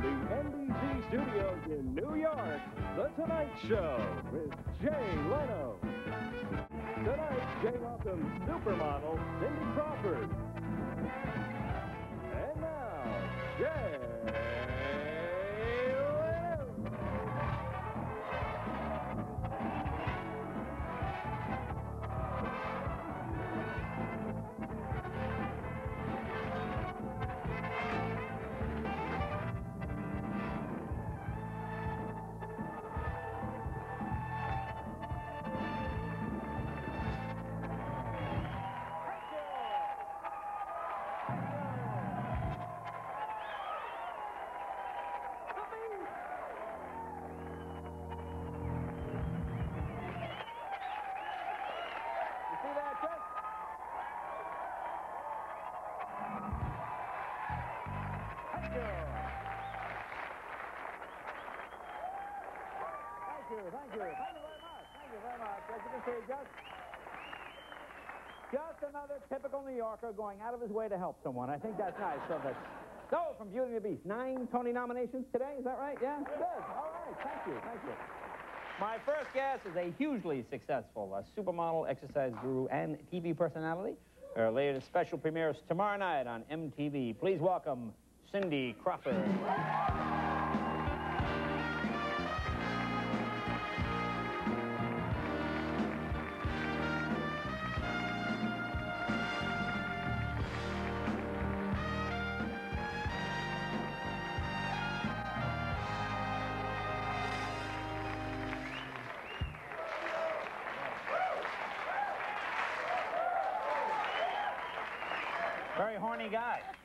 the NBC studios in New York, The Tonight Show with Jay Leno. Tonight, Jay welcomes supermodel Cindy Crawford. And now, Jay Leno. Thank you very much. As you can see, just another typical New Yorker going out of his way to help someone. I think that's nice. So from Beauty and the Beast, 9 Tony nominations today, is that right? Yeah? Good. All right. Thank you. My first guest is a hugely successful supermodel, exercise guru, and TV personality. Her latest special premieres tomorrow night on MTV. Please welcome Cindy Crawford. Very horny guy.